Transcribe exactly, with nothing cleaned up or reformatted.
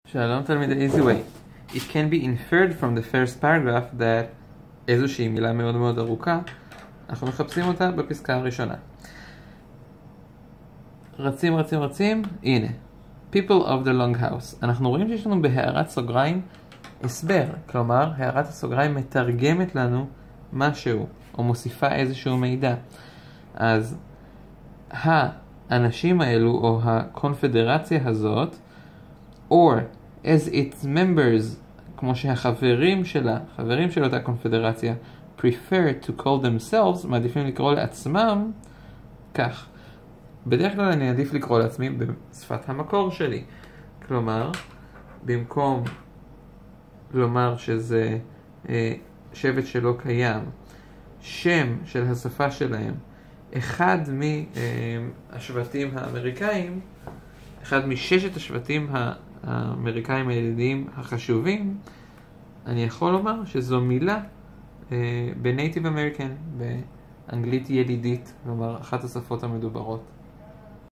שלום תלמידי easy way. It can be inferred from the first paragraph that איזושהי מילה מאוד מאוד ארוכה, אנחנו מחפשים אותה בפסקה הראשונה. רצים רצים רצים, הנה. People of the long house. אנחנו רואים שיש לנו בהערת סוגריים הסבר, כלומר הערת הסוגריים מתרגמת לנו משהו, או מוסיפה איזשהו מידע. אז האנשים האלו, או הקונפדרציה הזאת, or as its members, כמו שהחברים שלה, חברים של אותה קונפדרציה, prefer to call themselves, מעדיפים לקרוא לעצמם, כך. בדרך כלל אני עדיף לקרוא לעצמי בשפת המקור שלי. כלומר, במקום לומר שזה אה, שבט שלא קיים, שם של השפה שלהם, אחד מהשבטים האמריקאים, אחד מששת השבטים האמריקאים הילידיים החשובים, אני יכול לומר שזו מילה בנייטיב אמריקן, באנגלית ילידית, כלומר אחת השפות המדוברות.